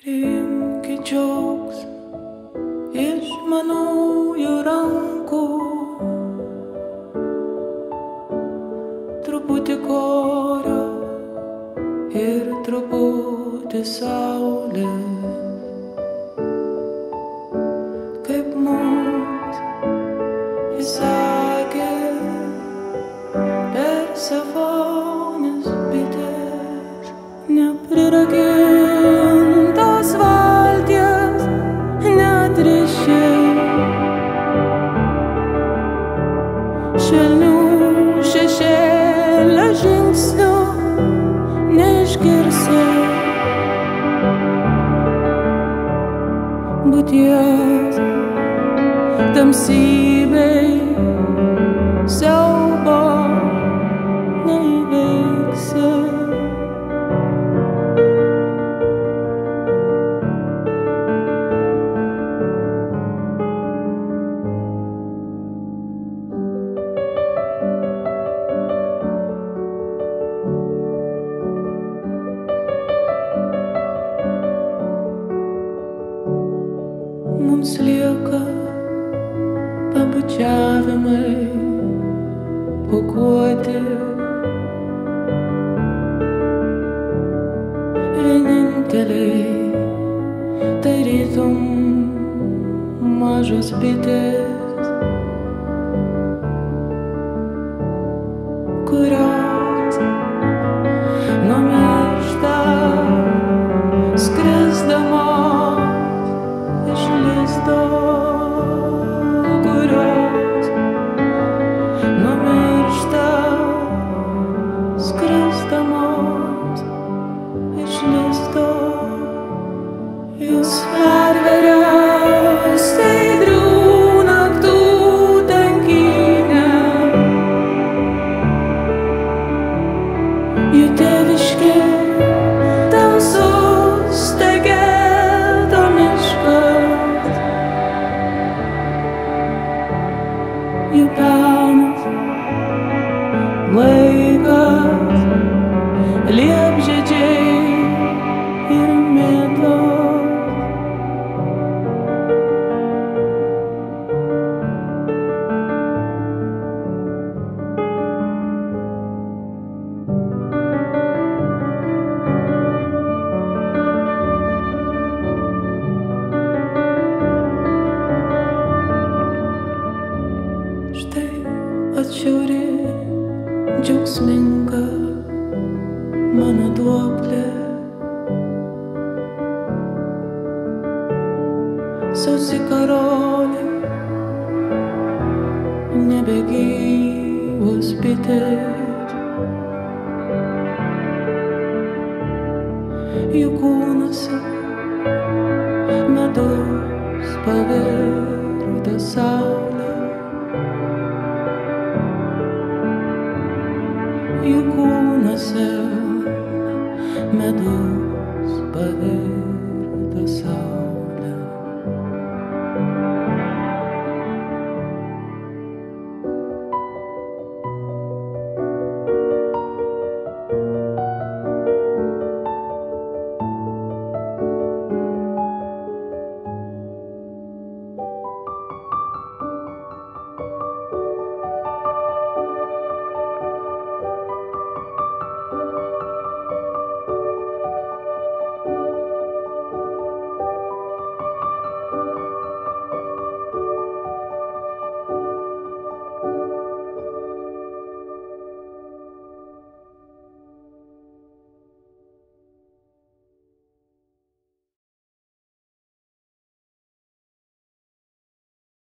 Priimki džiaugs iš manųjų rankų, truputį korio ir truputį saulės, kaip mums įsakė Persefonės bitės, neprirakintos valties neatrišė, švelnių šešėlio žingsnių neišgirsi, būties tamsybei siaubo neįveiksi. Mums lieka pabučiavimai pūkuoti, vieninteliai tarytum mažos bitės, kurios numiršta skrisdamos iš lizdo, kurios numiršta skrisdamos iš lizdo. Jūs perveria skaidrių naktų tankynę, jų tėviškė tamsus tegeto miškas, jų pelnas laikas, liepžiedžiai ir mėtos. Štai atšiauri džiaugsminga mano duoklė, sausi karoliai, nebegyvos bitės, jų kūnuose medus pavirto saulė, jų kūnuose medus pavirto